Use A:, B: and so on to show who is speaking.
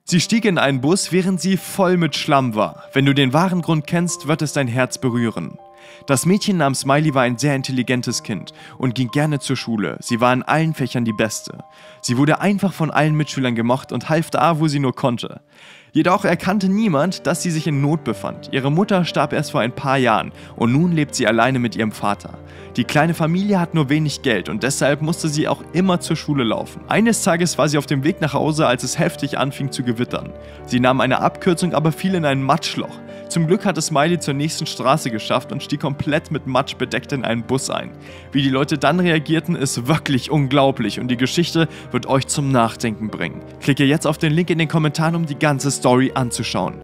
A: Sie stieg in einen Bus, während sie voll mit Schlamm war. Wenn du den wahren Grund kennst, wird es dein Herz berühren. Das Mädchen namens Smiley war ein sehr intelligentes Kind und ging gerne zur Schule. Sie war in allen Fächern die Beste. Sie wurde einfach von allen Mitschülern gemocht und half da, wo sie nur konnte. Jedoch erkannte niemand, dass sie sich in Not befand. Ihre Mutter starb erst vor ein paar Jahren und nun lebt sie alleine mit ihrem Vater. Die kleine Familie hat nur wenig Geld und deshalb musste sie auch immer zur Schule laufen. Eines Tages war sie auf dem Weg nach Hause, als es heftig anfing zu gewittern. Sie nahm eine Abkürzung, aber fiel in ein Matschloch. Zum Glück hatte Smiley zur nächsten Straße geschafft und stieg komplett mit Matsch bedeckt in einen Bus ein. Wie die Leute dann reagierten, ist wirklich unglaublich und die Geschichte wird euch zum Nachdenken bringen. Klicke jetzt auf den Link in den Kommentaren, um die ganze Story anzuschauen.